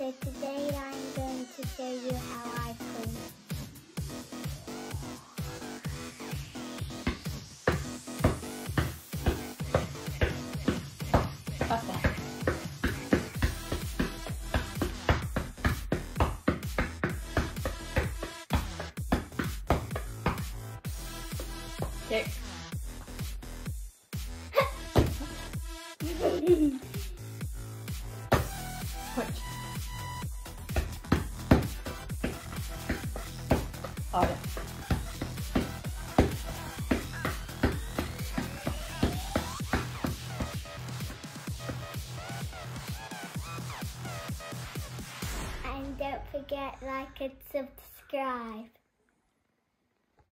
So today I'm going to show you how I clean. What's that? Kick. Punch. Harder. And don't forget, like and subscribe.